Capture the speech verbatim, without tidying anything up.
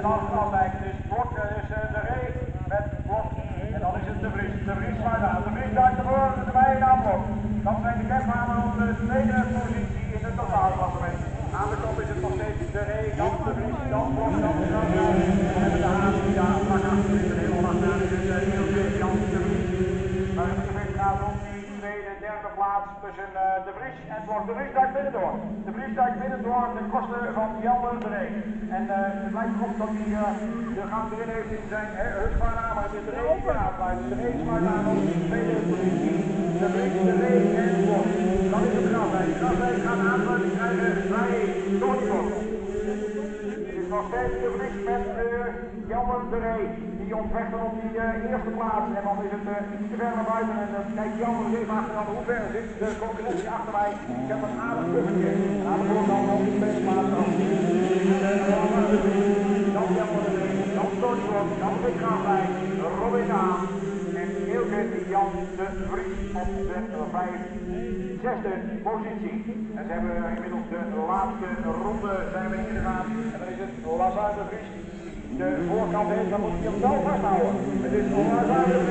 dan afwijken. Dus blok is de Ree met blok. En dan is het de Vries. De Vries sluit aan. De Vries duikt ervoor de Meijer aan blok. Dat zijn de kerstmanen op de tweede positie in het totaalklassement. Aan de kop is het nog steeds de Ree, dan de Vries, dan blok, dan de Jan. We hebben de Haan die daar vlak achter is. Heel achteraan is het heel veel Jan de Vries. Maar het gevecht gaat om die tweede en derde plaats tussen uh, de Vries en blok. De Vries duikt binnen door. De Vries duikt binnen door ten koste van Jan de Ree. En uh, het lijkt erop dat hij uh, de gang erin heeft in zijn Husqvarna, maar het is de Ree die weer aansluit. De Ree sluit aan op de tweede positie. De Vries, de Ree en blok. Dan is het Grafwijk. Grafwijk gaat aansluiting krijgen bij Tonyblok. Het is nog steeds de Vries met uh, Jan de Ree. Die ontvechten op die uh, eerste plaats. En dan is het uh, iets te ver naar buiten. En dan uh, kijkt Jan er even achter dan hoe ver zit de concurrentie achter mij. Ik heb een aardig puffetje. En aan de voorkant dan die tweede plaats dan. Dan Jan de Ree, dan Tonyblok, dan Rick Grafwijk, Robin Haan. En Eelke Jan de Vries op de vijf. Zesde positie. En ze hebben inmiddels de laatste ronde zijn we ingegaan. En dan is het Lazar de Vries. De voorkant heeft, dan moet hij hem wel vasthouden. Het is Lazar de